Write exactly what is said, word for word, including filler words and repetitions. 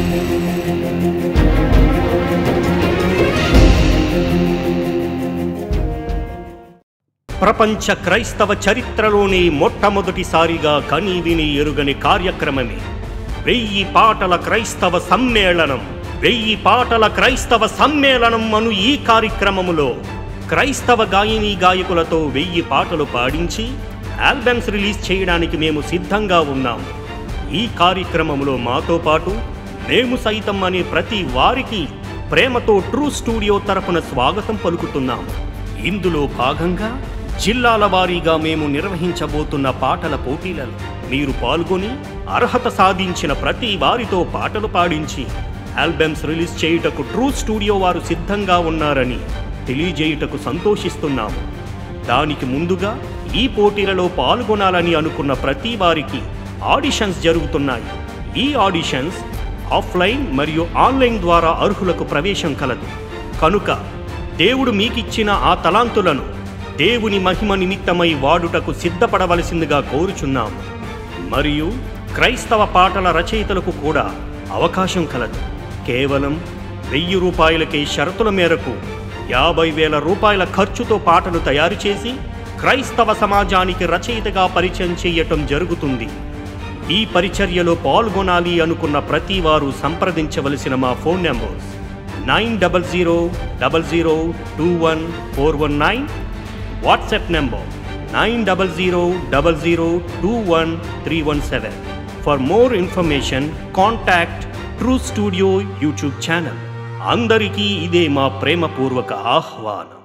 ప్రపంచ క్రైస్తవ చరిత్రలోని మొట్టమొదటిసారిగా కని విని ఎరుగని కార్యక్రమమే వెయ్యి పాటల క్రైస్తవ సమ్మేళనం. వెయ్యి పాటల క్రైస్తవ సమ్మేళనం అను ఈ కార్యక్రమములో క్రైస్తవ గాయని గాయకులతో వెయ్యి పాటలు పాడించి ఆల్బమ్స్ రిలీజ్ చేయడానికి మేము సిద్ధంగా ఉన్నాము. ఈ కార్యక్రమంలో మాతో పాటు మేము సైతం అనే ప్రతి వారికి ప్రేమతో ట్రూ స్టూడియో తరపున స్వాగతం పలుకుతున్నాము. ఇందులో భాగంగా జిల్లాల వారీగా మేము నిర్వహించబోతున్న పాటల పోటీలలో మీరు పాల్గొని అర్హత సాధించిన ప్రతి వారితో పాటలు పాడించి ఆల్బమ్స్ రిలీజ్ చేయుటకు ట్రూ స్టూడియో వారు సిద్ధంగా ఉన్నారని తెలియజేయుటకు సంతోషిస్తున్నాము. దానికి ముందుగా ఈ పోటీలలో పాల్గొనాలని అనుకున్న ప్రతి వారికి ఆడిషన్స్ జరుగుతున్నాయి. ఈ ఆడిషన్స్ ఆఫ్లైన్ మరియు ఆన్లైన్ ద్వారా అర్హులకు ప్రవేశం కలదు. కనుక దేవుడు మీకిచ్చిన ఆ తలాంతులను దేవుని మహిమ నిమిత్తమై వాడుటకు సిద్ధపడవలసిందిగా కోరుచున్నాము. మరియు క్రైస్తవ పాటల రచయితలకు కూడా అవకాశం కలదు. కేవలం వెయ్యి రూపాయలకే షరతుల మేరకు యాభై వేల రూపాయల ఖర్చుతో పాటలు తయారు చేసి క్రైస్తవ సమాజానికి రచయితగా పరిచయం చేయటం జరుగుతుంది. ఈ పరిచర్యలో పాల్గొనాలి అనుకున్న ప్రతి వారు సంప్రదించవలసిన మా phone numbers nine double zero double zero two one four one nine, WhatsApp number nine double zero double zero two one three one seven. For more information contact True Studio YouTube channel. అందరికీ ఇదే మా ప్రేమపూర్వక ఆహ్వానం.